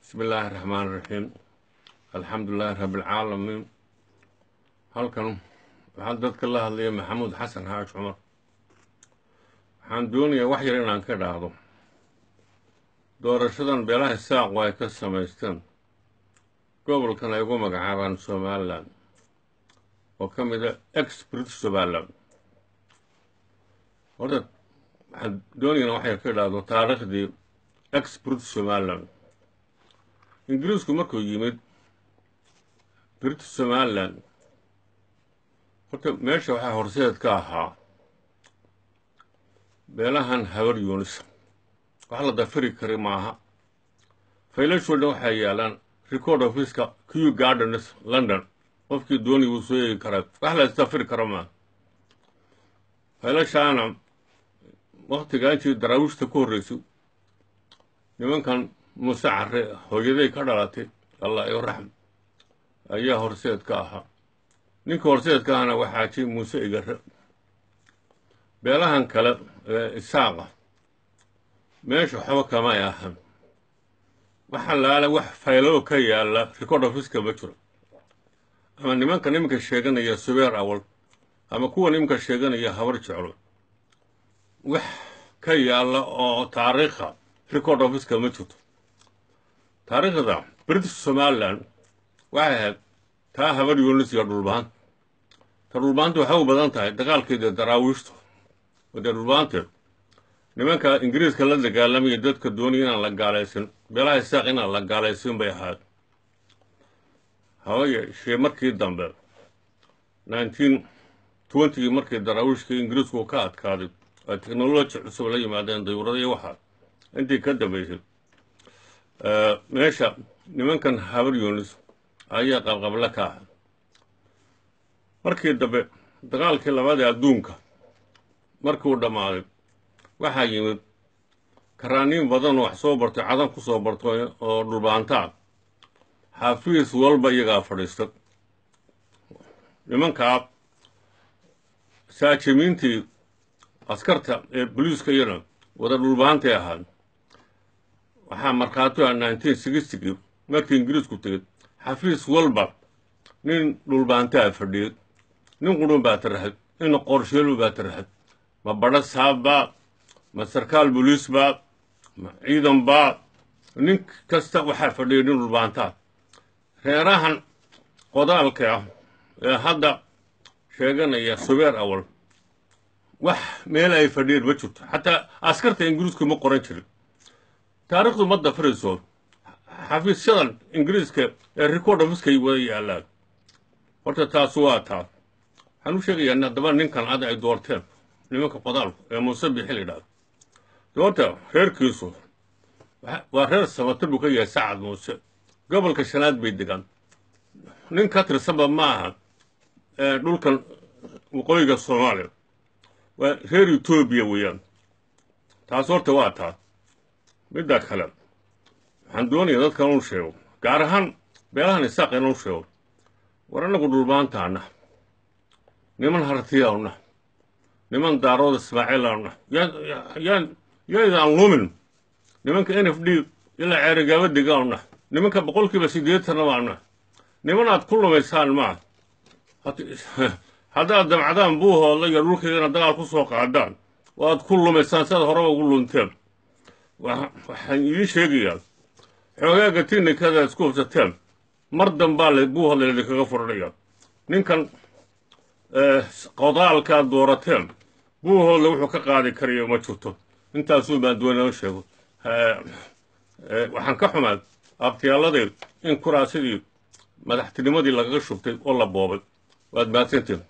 بسم الله الرحمن الرحيم الحمد لله رب العالمين halkan waxaan dadka la hadlaya maxamuud xasan xaaji cumar waxaan doonayaa wax yar inaan ka dhaahdo doorashadan beelaha saaq ay ka samaysteen gobolkan ay ugu magacaabaan Somaliland oo ka mid ah ex-British Somaliland horta waxaan doonayaa wax yar ka dhaahdo taariikhdii ex-British Somaliland ingiriisku markuu yimid British Somaliland horta meesha waxaa horseed ka ahaa beelahan Habaryoonis wax la dafiri kari maaha faylashoodna waxaa yaalaan record office-ka Kew Gardens London qofkii doonaya wuu soo eegi karaa wax la dafiri karo maaha faylashaana waqtiga intii daraawiishta ku horreysay nimankan Muuse Carre hooyaday ka dhalatay Allah iyo raxm ayaa horseed ka ahaa ninka horseed ka ahna waxaa jii Muuse Igare beelahan kale isaaqa meesha waxba kama ahan waxa laala wax faylo ka yaala record office-ka ma jiro ama nimanka sheeganaya subeer awal ama kuwa nimanka sheeganaya habar jeclo wax ka yaala oo taariikha record office-ka ma jiro taariikhda British Somaliland waxay ahayd taa Habaryoonis iyo dhulbaanta waxay u badan tahay dagaalkeeda daraawiishta wada dhulbaanta nimanka Ingiriiska la dagaalamay dadka doonaya inaan la gaalaysan beelaha saaq inaan la gaalaysan bay ahayd hawaya shay markii dambe 1920 markii daraawiishka Ingiriisku ka adkaaday ay technology cusub la yimaadeen dawladda iyo waxa intii ka dambeysay meesha nimankan Habaryoonis ayaa qalqabla ka ah markii dambe dagaalkii labaad ee adduunka markuu dhamaaday waxaa yimid karaaniin badan oo wax soo bartay cadan ku soo bartay oo dhulbaanta xafiis walba iyaga fadhiista nimanka saajimiintii askarta ee booliiska yana wada dhulbaanta ahaan waxaa markhaati ah 1960 markii Ingiriisku tagay xafiis walba nin dhulbaanta fadhiyay nin qudun baa taraxay in qorsheelu baa taraxay ma bada saaba ma sarkaal booliis ba ma ciidan ba nin kasta waxa fadhiyay nin dhulbaanta reerahan qodaalka ee hadda sheeganaya subeer awal wax meel ay fadhiyeen ma jirto xataa askarta Ingiriisku ma qoran jirin taariikhdu ma dafrayso xafiisyadan Ingiriiska ee record office-ka way yaalaan horta taas waa taa waxaan u sheegayaa haddaba ninkan aad ay doorteen nimanka qodaalku ee Muuse Bixilidhaad doorta reerkiisu waa reer sabata buu ka yahay Sacad Muuse gobolka shanaad bay degaan nin ka tirsanba maaha dhulkan waqooyiga Soomaaliya waa reer Itoobiya weeyaan taas horta waa taa midda kale waxaan doonayaa dadkan u sheego gaar ahaan beelahan isaaq inuu sheego war anagu dhulbaantaana niman hartiyaawna niman daarood Ismaaciilaawna yaan lumin nimanka NFD ilaa ceerigaaba degaawna nimanka boqolkiiba 80 waana niman aad ku lumaysaan ma haddaad damcadaan buuhooda iyo dhulkeedana dagaal ku soo qaadaan waad ku lumaysaan sida hore ugu lunteen waxaan idin sheegayaa xoogaaga tiknikada isku hubsateen mar dambaa la buuhooda idinkaga furdhaya ninkan qodaalka doorateen buuhooda wuxuu ka qaadi karayo ma jirto intaasuu baan doonaa sheego waxaan ka xumaa abtiyaaladii in kuraasidii madaxtinimadii lagaga shubtay oo la boobay waad mahadsantiin